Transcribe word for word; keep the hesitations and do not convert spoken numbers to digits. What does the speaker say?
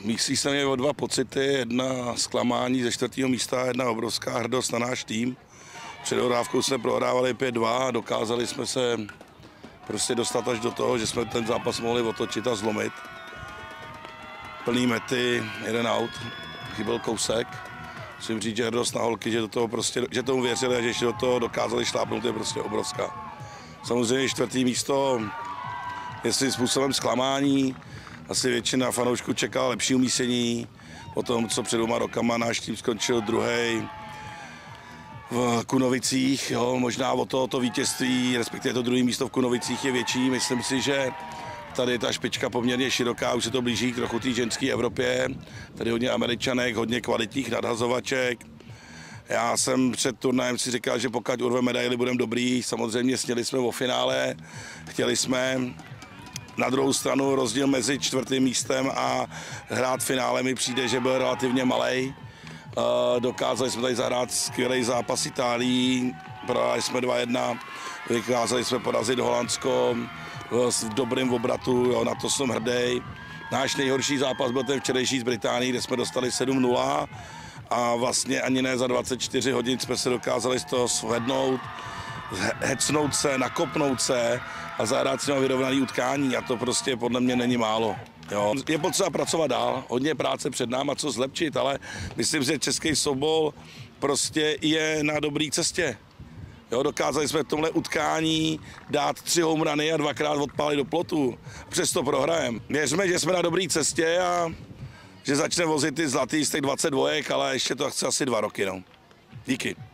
Místí se mě o dva pocity, jedna zklamání ze čtvrtého místa, jedna obrovská hrdost na náš tým. Před dohrávkou jsme prohrávali pět dva a dokázali jsme se prostě dostat až do toho, že jsme ten zápas mohli otočit a zlomit. Plný mety, jeden out, chyběl kousek. Musím říct, že hrdost na holky, že, do toho prostě, že tomu věřili a že ještě do toho dokázali šlápnout, je prostě obrovská. Samozřejmě čtvrtý místo je svým způsobem zklamání. Asi většina fanoušků čekala lepší umístění. Po tom, co před dvěma rokama náš tým skončil druhý v Kunovicích, jo, možná o tohoto vítězství, respektive to druhé místo v Kunovicích je větší. Myslím si, že tady je ta špička poměrně široká, už se to blíží k trochu té ženské Evropě. Tady hodně Američanek, hodně kvalitních nadhazovaček. Já jsem před turnajem si říkal, že pokud urve medaily, budeme dobrý. Samozřejmě sněli jsme o finále, chtěli jsme. Na druhou stranu rozdíl mezi čtvrtým místem a hrát finále mi přijde, že byl relativně malej. Dokázali jsme tady zahrát skvělý zápas Itálií, prohráli jsme dva jedna, dokázali jsme porazit Holandsko v dobrém obratu, jo, na to jsem hrdý. Náš nejhorší zápas byl ten včerejší z Británií, kde jsme dostali sedm nula a vlastně ani ne za dvacet čtyři hodin jsme se dokázali z toho svednout, hecnout se, nakopnout se a zahrát si na vyrovnaný utkání a to prostě podle mě není málo. Jo. Je potřeba pracovat dál, hodně práce před náma, co zlepšit, ale myslím, že český softball prostě je na dobré cestě. Jo, dokázali jsme v tomhle utkání dát tři home runy a dvakrát odpálit do plotu. Přesto prohrajeme. Věřme, že jsme na dobré cestě a že začne vozit ty zlatý z těch dvacet dva, ale ještě to chce asi dva roky. No. Díky.